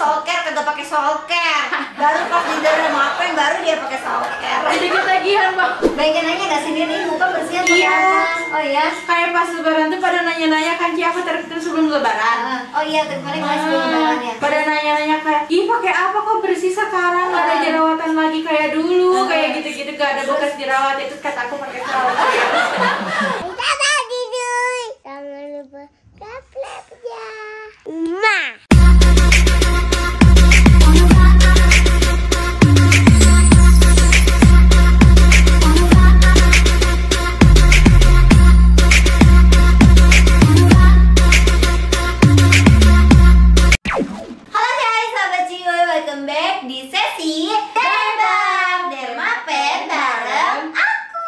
soul care kagak pakai soul care. Baru pas di Dermapen baru dia pakai soul care. Jadi ketagihan bang. Baiknya nanya nggak sih nih muka bersih atau Iya. apa? Oh iya. Kayak pas lebaran tuh pada nanya-nanya kan Ci, aku terus sebelum lebaran. Oh iya, kemarin nggak sebelum lebaran ya. Pada nanya-nanya kayak, ih pakai apa kok bersih sekarang, nggak ada jerawatan lagi kayak dulu, kayak gitu-gitu, gak ada bekas jerawat. Itu kata aku pakai soul care. Kita tadi dulu. Jangan lupa subscribe ya. Uma. Halo guys, sahabat Ciuy, welcome back di sesi Dermapen bareng aku.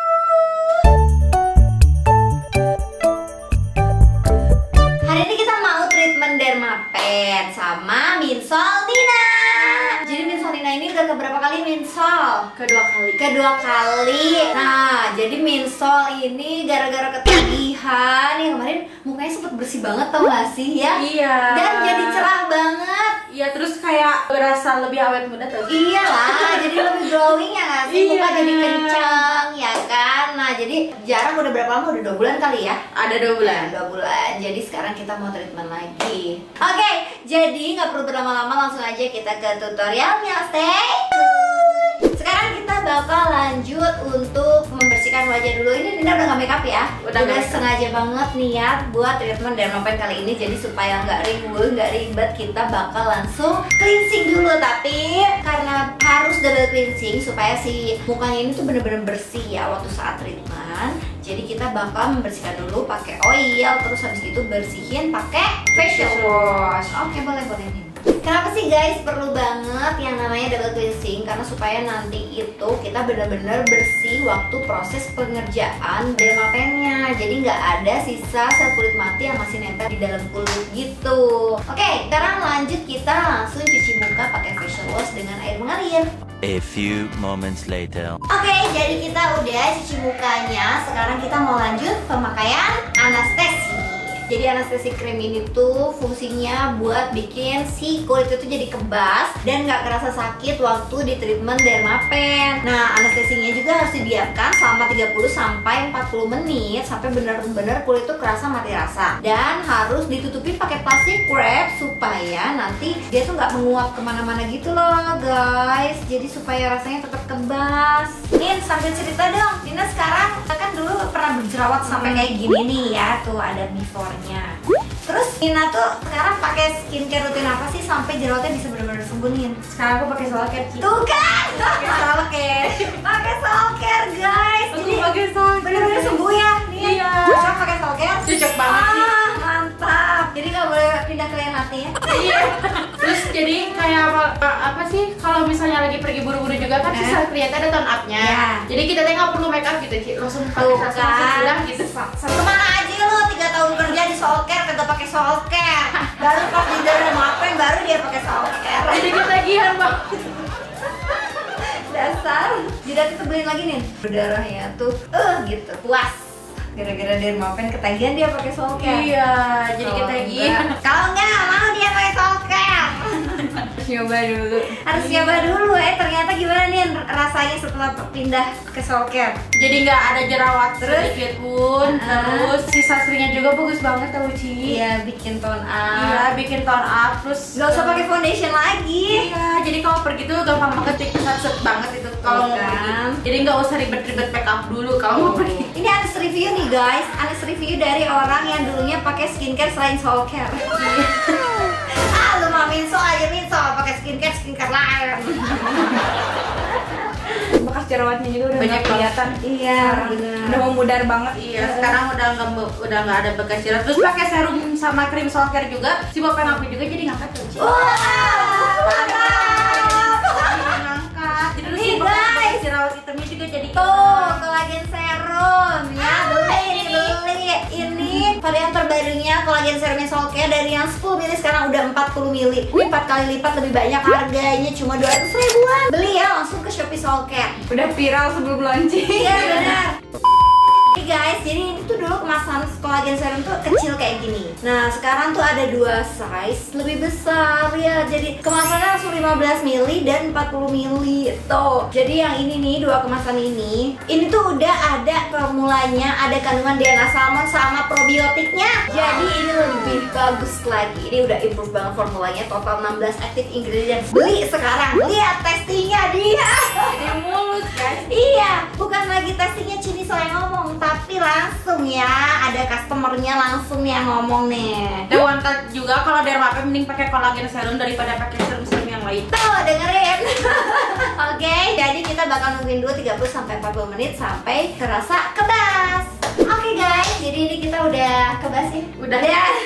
Hari ini kita mau treatment Dermapen sama Minsol Nina. Jadi Minsol Nina ini udah keberapa kali Minsol? Kedua kali. Nah, jadi Minsol ini gara-gara ketagihan ya kemarin mukanya sempet bersih banget tau gak sih ya? Iya. Dan jadi cerah banget. Iya, terus kayak berasa lebih awet muda tuh. Iyalah, jadi lebih glowing ya nggak sih? Muka Iya. jadi kencang ya kan? Nah jadi jarang udah berapa lama? Udah 2 bulan kali ya? Ada 2 bulan. 2 bulan, jadi sekarang kita mau treatment lagi. Oke, jadi nggak perlu berlama-lama, langsung aja kita ke tutorialnya. Stay tune. Sekarang kita bakal lanjut untuk membersihkan wajah dulu. Ini Dinda udah nggak makeup ya? Udah nggak makeup. Sengaja banget niat buat treatment Dermapen kali ini. Jadi supaya nggak ribet, kita bakal langsung cleansing dulu. Tapi karena harus double cleansing supaya si mukanya ini tuh bener-bener bersih ya waktu saat treatment. Jadi kita bakal membersihkan dulu pakai oil, terus habis itu bersihin pakai facial wash. Oke, boleh nih. Kenapa sih guys perlu banget yang namanya double cleansing? Karena supaya nanti itu kita benar-benar bersih waktu proses pengerjaan Dermapennya. Jadi nggak ada sisa sel kulit mati yang masih nempel di dalam kulit gitu. Oke, sekarang lanjut kita langsung cuci muka pakai facial wash dengan air mengalir. A few moments later. Oke, jadi kita udah cuci mukanya. Sekarang kita mau lanjut pemakaian anestesi. Jadi anestesi krim ini tuh fungsinya buat bikin si kulit itu jadi kebas dan nggak kerasa sakit waktu di treatment Dermapen. Nah, anestesinya juga harus didiamkan selama 30 sampai 40 menit sampai benar-benar kulit itu kerasa mati rasa. Dan harus ditutupi pakai plastik wrap supaya nanti dia tuh nggak menguap kemana-mana gitu loh guys. Jadi supaya rasanya tetap kebas. Nin, sambil cerita dong. Dina sekarang kan dulu pernah berjerawat sampai kayak gini nih ya. Tuh ada before-nya. Terus Nina tuh sekarang pakai skincare rutin apa sih sampai jerawatnya bisa benar-benar sembuh nih? Sekarang aku pakai soul care, Ci. Tuh kan, Pakai soul care. pakai soul care guys. Aku Jadi pakai soul care. benar-benar sembuh ya nih. Iya. Cocok pakai soul care. Cocok banget sih. Mantap. Jadi nggak boleh pindah ke lain hati ya. Iya. Terus jadi kayak apa sih kalau misalnya lagi pergi buru-buru juga kan susah kelihatan ada tone up-nya. Iya. Jadi kita nggak perlu make up gitu, Ci. Langsung pakai Tuh langsung kan. sudah gitu. Kemana aja lo 3 tahun kerja di soul care kagak pakai soul care. Baru pas di Dermapen baru dia pakai soul care. Jadi ketagihan bang. Dasar. Jidat itu beliin lagi nih. Berdarahnya tuh gitu. Puas. Gara-gara Dermapen ketagihan dia pakai soul care. Iya, jadi Kalau ketagihan. enggak- Kalau enggak mau dia pakai soul care. Coba dulu. Harus nyoba dulu. Ternyata gimana nih rasanya setelah pindah ke soul care? Jadi nggak ada jerawat sedikit pun. Uh-uh. Terus sisa seringnya juga bagus banget tau, Ci. Iya, bikin tone up. Iya, bikin tone up. Terus Gak usah pakai foundation lagi. Iya, jadi kalau pergi tuh gampang banget, set banget itu kalau mau Kan. pergi. Jadi nggak usah ribet-ribet make up dulu kalau mau pergi. Ini Anes review nih guys. Anes review dari orang yang dulunya pakai skincare selain soul care. Lu mah Minsol aja Minsol pakai skincare lain. Bekas jerawatnya juga udah Banyak nggak kelihatan. Iya, Udah benar. memudar banget. Iya, sekarang udah nggak ada bekas jerawat. Terus pakai serum sama krim soul care juga. Si bapak aku juga jadi ngangkat tuh, Ci. Wow, mantap. Jadi ngangkat. Jadi lu Nih, si bapak guys. bekas jerawat hitamnya juga jadi Tuh, kolagen serum ya, beli. Ini varian terbarunya kolagen serum soul care dari yang 10 ml sekarang udah 40 ml. Ini 4 kali lipat lebih banyak, harganya cuma 200 ribuan. Beli ya langsung ke Shopee Soul Care. udah viral sebelum launching. Iya benar. Oke guys, jadi ini tuh dulu kemasan kolagen serum tuh kecil kayak gini. Nah sekarang tuh ada 2 size lebih besar ya. Jadi kemasannya langsung 15 ml dan 40 ml tuh. Jadi yang ini nih 2 kemasan ini tuh udah ada formulanya, ada kandungan DNA salmon sama probiotiknya. Jadi ini lebih bagus lagi. Ini udah improve banget formulanya. Total 16 active ingredients. Beli sekarang. Lihat testingnya dia. Jadi mulus guys. Iya, bukan lagi testingnya Cini yang ngomong, tapi langsung ya ada customernya langsung yang ngomong nih. Wanted juga kalau dermapen mending pakai kolagen serum daripada pakai serum-serum yang lain. Tuh dengerin. Oke, jadi kita bakal nungguin dulu 30-40 menit sampai kerasa kebas. Oke guys, jadi ini kita udah kebas ya. Udah.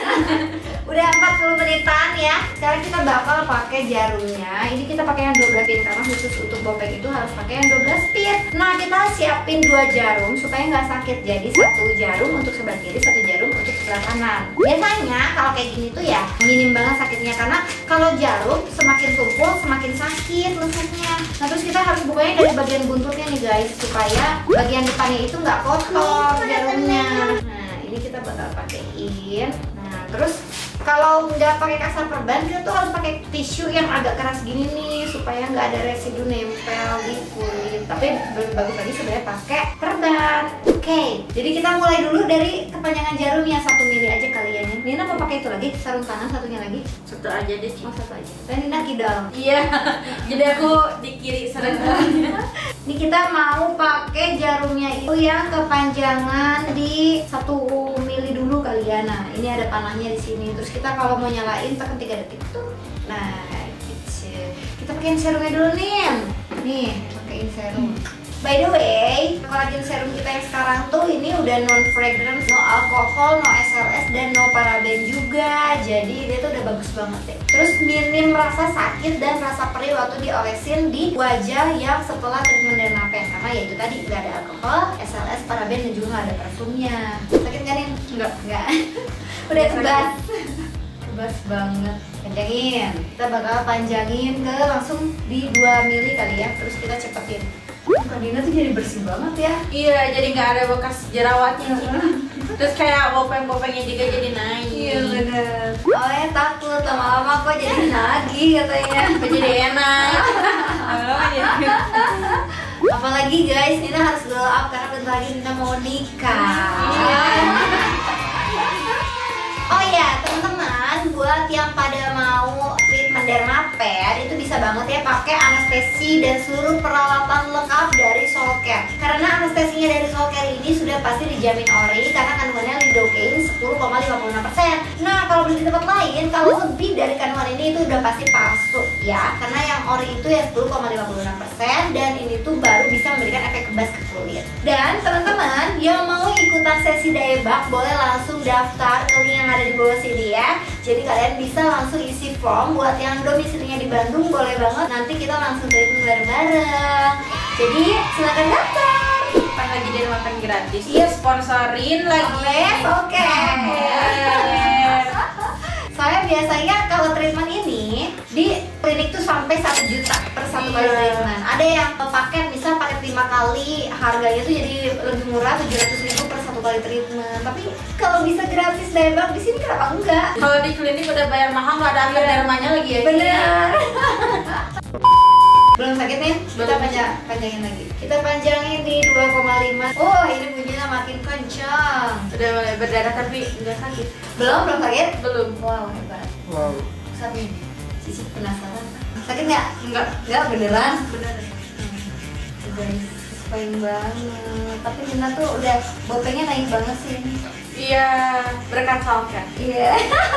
Udah 40 menitan ya. Sekarang kita bakal pakai jarumnya. Ini kita pakai yang 12 pin karena khusus untuk bopeng itu harus pakai yang 12 pin. Nah, kita siapin 2 jarum supaya nggak sakit. Jadi 1 jarum untuk sebelah kiri, 1 jarum untuk sebelah kanan. Biasanya kalau kayak gini tuh ya minim banget sakitnya karena kalau jarum semakin tumpul semakin sakit lusuknya. Nah, terus kita harus bukanya dari bagian buntutnya nih guys supaya bagian depannya itu nggak kotor jarumnya. Nah, ini kita bakal pakein. Nah, terus kalau nggak pakai kasar perban, kita tuh harus pakai tisu yang agak keras gini nih supaya nggak ada residu nempel di kulit. Tapi lebih bagus lagi sebenarnya pakai perban. Oke, jadi kita mulai dulu dari kepanjangan jarumnya 1 mili aja kalian ya. Nina mau pakai itu lagi, sarung tangan satunya lagi. Satu aja deh. Oh, 1 aja. Dan Nina kidal. Iya. Jadi aku di kiri serentak. Ini kita mau pakai jarumnya itu yang kepanjangan di 1 mili dulu kalian. Nah, ini ada panahnya di sini. Terus kita kalau mau nyalain tekan 3 detik tuh. Nah, gitu. Kita pakein serumnya dulu nih. Nih, pakein serum. By the way, kolagen serum kita yang sekarang tuh ini udah non fragrance, no alkohol, no SLS dan no paraben juga. Jadi dia tuh udah bagus banget deh. Terus minim rasa sakit dan rasa perih waktu diolesin di wajah yang setelah treatment dermapen karena ya itu tadi nggak ada alkohol, SLS, paraben dan juga nggak ada parfumnya. Sakit nggak nih? Enggak. Udah kebas. Kebas banget. Panjangin. Kita bakal panjangin ke langsung di 2 mili kali ya. Terus kita cepetin. Kak Dina tuh jadi bersih banget ya. Iya, jadi nggak ada bekas jerawatnya. Terus kayak bopeng-bopengnya juga jadi naik. Iya bener. Oh ya takut lama-lama kok jadi nagih katanya. Kok jadi enak. Apalagi guys, Nina harus glow up karena bentar lagi Nina mau nikah. Oh ya teman-teman, buat yang pada mau treatment dermapen itu bisa banget ya pakai anestesi dan seluruh peralatan lengkap dari Soulcare. Karena anestesinya dari Soulcare ini sudah pasti dijamin ori karena kandungannya lidocaine 10,56%. Nah kalau beli di tempat lain, kalau lebih dari kandungan ini itu udah pasti palsu ya. Karena yang ori itu ya 10,56% dan ini tuh baru bisa memberikan efek kebas ke kulit. Dan teman-teman yang mau ikutan sesi Daebak boleh langsung daftar ke link yang ada di bawah sini ya. Jadi kalian bisa langsung isi form. Buat yang domisilinya di Bandung boleh banget. Nanti kita langsung treatment bareng-bareng. Jadi silakan daftar. Pas lagi dari makan gratis. Iya, sponsorin lagi. Oke. Soalnya biasanya kalau treatment ini di klinik tuh sampai 1 juta per 1 kali treatment. Ada yang paket, misal paket 5 kali, harganya tuh jadi lebih murah 700.000 per 1 kali treatment. Tapi kalau bisa gratis Daebak di sini kenapa enggak? Kalau di klinik udah bayar mahal nggak ada ambil dermanya lagi ya. Bener. Belum sakit nih? Kita panjangin lagi. Kita panjangin di 2,5. Oh, ini bunyinya makin kencang. Udah mulai berdarah tapi nggak sakit. Belum sakit? Belum. Wow, hebat. Wow. Sakit. Cici penasaran. Sakit nggak? Enggak Beneran? bener. Guys, kesukain banget. Tapi Nina tuh udah bopengnya naik banget sih ini. Iya, berkat Soulcare. Iya.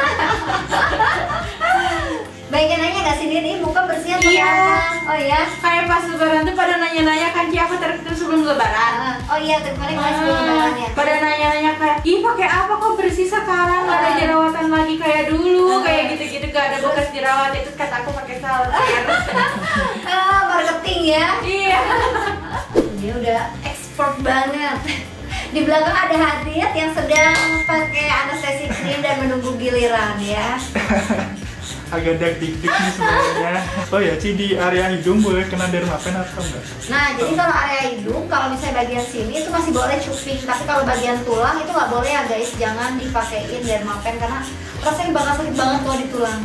Baiknya nanya gak sih Din, muka bersih apa? Iya. Oh iya? Kayak pas lebaran tuh pada nanya-nanya kan Ci, aku terus sebelum lebaran. Oh iya, kemarin sebelum lebaran ya. Pada nanya-nanya kayak, ih pakai apa kok bersih sekarang, nggak ada jerawatan lagi kayak dulu, kayak gitu-gitu, gak ada bekas jerawat. Itu kata aku pakai Soulcare. Marketing ya. Iya. Dia udah expert banget. Di belakang ada Hadid yang sedang pakai anestesi krim dan menunggu giliran ya. agak dak-dik-dik nih sebenarnya. Oh ya, Ci, di area hidung boleh kena Dermapen atau enggak? Nah, jadi kalau area hidung, kalau misalnya bagian sini itu masih boleh cuping, tapi kalau bagian tulang itu nggak boleh ya guys, jangan dipakein Dermapen karena rasanya bakal sakit banget kalau di tulang.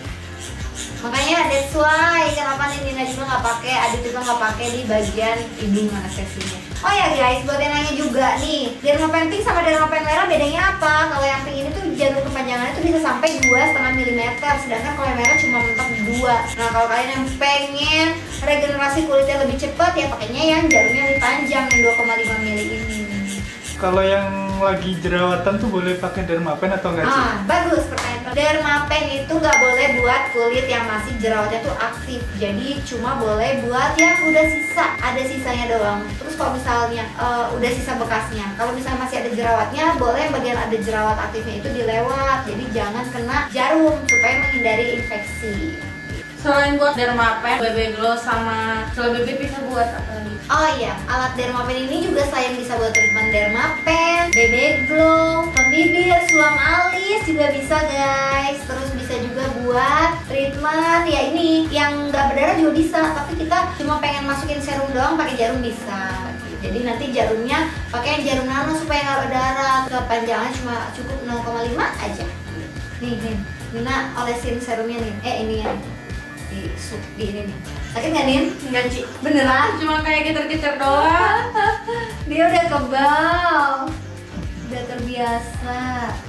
Makanya that's why kenapa nih Nina juga nggak pakai, Adit juga nggak pakai di bagian hidung anestesinya. Oh ya guys, buat yang nanya juga nih, Dermapen pink sama Dermapen merah bedanya apa? Kalau yang pink ini tuh jarum kepanjangannya tuh bisa sampai 2,5 mm, sedangkan kalau yang merah cuma mentok 2. Nah, kalau kalian yang pengen regenerasi kulitnya lebih cepat ya pakainya yang jarumnya lebih panjang yang 2,5 mm ini. Kalau yang lagi jerawatan tuh boleh pakai Dermapen atau enggak, Ci? Bagus pertanyaan. Dermapen itu nggak boleh buat kulit yang masih jerawatnya tuh aktif. Jadi cuma boleh buat yang udah sisa, ada sisanya doang. Terus kalau misalnya udah sisa bekasnya, kalau misalnya masih ada jerawatnya, boleh yang bagian ada jerawat aktifnya itu dilewat. Jadi jangan kena jarum supaya menghindari infeksi. Selain buat Dermapen, BB Glow sama Glow BB bisa buat apa lagi? Oh iya, alat Dermapen ini juga selain bisa buat treatment Dermapen, BB Glow, pembibir, sulam alis juga bisa guys. Terus bisa juga buat treatment ya ini yang nggak berdarah juga bisa. Tapi kita cuma pengen masukin serum doang pakai jarum bisa. Jadi nanti jarumnya pakai jarum nano supaya nggak berdarah. Kepanjangannya cuma cukup 0,5 aja. Nih, Nina olesin serumnya nih. Ini ya. Di ini nih. Sakit nggak, Nin? Enggak, Ci. Beneran? Cuma kayak geter-geter doang. Dia udah kebal, udah terbiasa.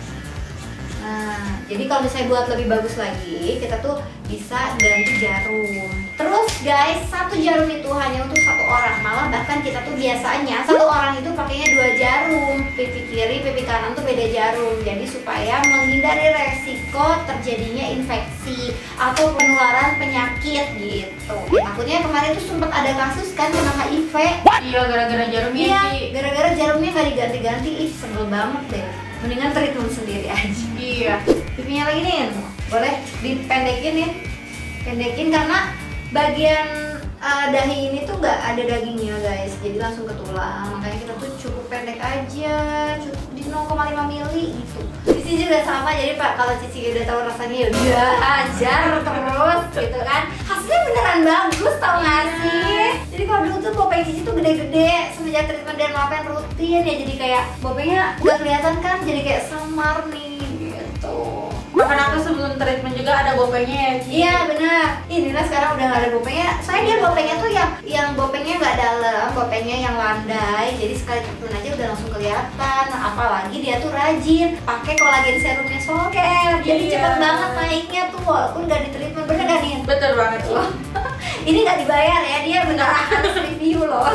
Nah, jadi kalau misalnya buat lebih bagus lagi, kita tuh bisa ganti jarum. Terus guys, satu jarum itu hanya untuk satu orang. Malah bahkan kita tuh biasanya satu orang itu pakainya 2 jarum. Pipi kiri, pipi kanan tuh beda jarum. Jadi supaya menghindari resiko terjadinya infeksi atau penularan penyakit gitu. Takutnya kemarin tuh sempat ada kasus kan kena HIV. Iya, gara-gara jarumnya, Iya, Ci. gara-gara jarumnya nggak diganti-ganti. Ih, sebel banget deh. Mendingan treatment sendiri aja. Iya. Pipinya lagi nih, boleh dipendekin ya. Pendekin karena bagian dahi ini tuh nggak ada dagingnya guys, jadi langsung ke tulang. Makanya kita tuh cukup pendek aja, cukup di 0,5 mili gitu. Di sini juga sama, jadi Pak kalau Cici udah tahu rasanya ya udah ajar terus gitu kan. Hasilnya beneran bagus tau nggak sih? Jadi kalau dulu tuh bopeng Cici tuh gede-gede, semenjak treatment Dermapen rutin ya jadi kayak bopengnya nggak kelihatan kan, jadi kayak samar nih gitu. Bahkan aku sebelum treatment juga ada bopengnya ya, Ci. Iya benar. Inilah sekarang udah nggak ada bopengnya. Soalnya dia bopengnya tuh yang bopengnya nggak dalam, bopengnya yang landai. Jadi sekali treatment aja udah langsung kelihatan. Apalagi dia tuh rajin pakai kolagen serumnya Solcare. Jadi Iya. cepet banget naiknya tuh walaupun nggak di treatment. Bener gak nih? Betul banget, Ci. Ini nggak dibayar ya, dia beneran harus review loh.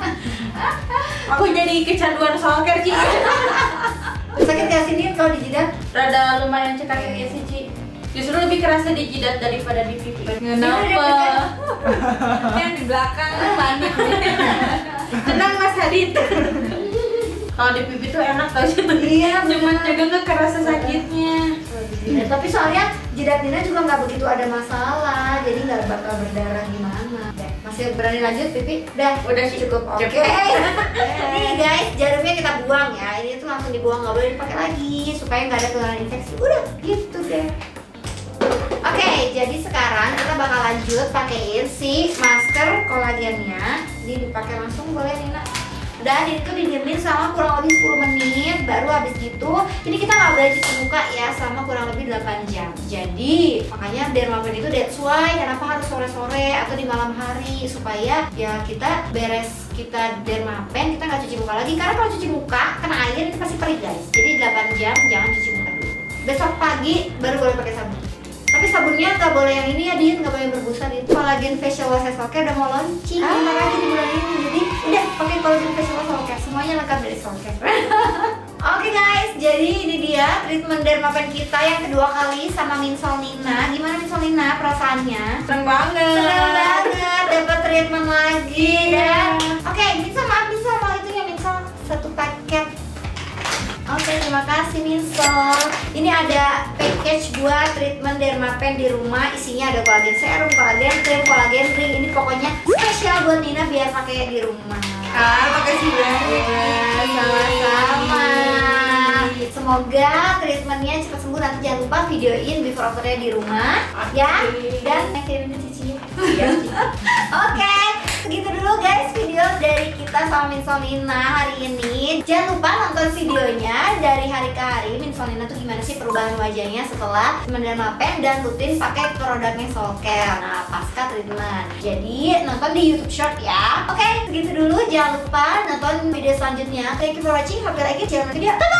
Aku jadi kecanduan Solcare, Ci. Sakit gak sih Nin kalau di jidat? Rada lumayan cekaknya sih, Ci. Justru lebih kerasa di jidat daripada di pipi. Kenapa? Yang di belakang panik. Tenang Mas Hadid. Kalau di pipi tuh enak tau sih. Iya, Cuman bener. juga nggak kerasa sakitnya. Tapi soalnya jidat Nina juga nggak begitu ada masalah, jadi nggak bakal berdarah gimana. Masih berani lanjut pipi? Udah sih. Cukup. Oke. Nih guys, jarumnya kita buang ya. Ini tuh langsung dibuang, nggak boleh dipakai lagi supaya nggak ada penularan infeksi. Udah gitu deh. Oke, jadi sekarang kita bakal lanjut pakein si masker kolagennya. Ini dipakai langsung boleh Nina. Dan itu didiemin sama kurang lebih 10 menit. Baru habis gitu, ini kita nggak boleh cuci muka ya selama kurang lebih 8 jam. Jadi makanya Dermapen itu that's why kenapa harus sore-sore atau di malam hari, supaya ya kita beres kita Dermapen kita nggak cuci muka lagi. Karena kalau cuci muka kena air itu pasti perih guys. Jadi 8 jam jangan cuci muka dulu. Besok pagi baru boleh pakai sabun. Tapi sabunnya nggak boleh yang ini ya, Din, nggak boleh yang berbusa itu. Collagen facial wash Solcare udah mau launching bentar lagi di bulan ini. Jadi udah pakai collagen facial wash Solcare, semuanya lengkap dari Solcare. Oke guys, jadi ini dia treatment Dermapen kita yang kedua kali sama Minsol Nina. Gimana Minsol Nina perasaannya? Seneng banget. Seneng banget dapat treatment lagi dan oke, Minsol maaf Minsol mau itu ya Minsol satu paket. Oke, terima kasih Minsol. Ini ada package buat treatment Dermapen di rumah. Isinya ada kolagen serum, kolagen cream, kolagen ring. Ini pokoknya spesial buat Nina biar pakai di rumah. Makasih banget. Sama-sama. Semoga treatmentnya cepat sembuh. Nanti jangan lupa videoin before afternya di rumah ya. Dan kirimin ke Cici ya. Oke, segitu dulu guys video dari kita sama Minsolina hari ini. Jangan lupa nonton videonya dari hari ke hari. Minsolina tuh gimana sih perubahan wajahnya setelah menerapkan dan rutin pakai produknya Soulcare. Nah, pasca treatment. Jadi nonton di YouTube Short ya. Oke, segitu dulu. Jangan lupa nonton video selanjutnya. Thank you for watching. Hope you like it. Jangan lupa video. Bye-bye.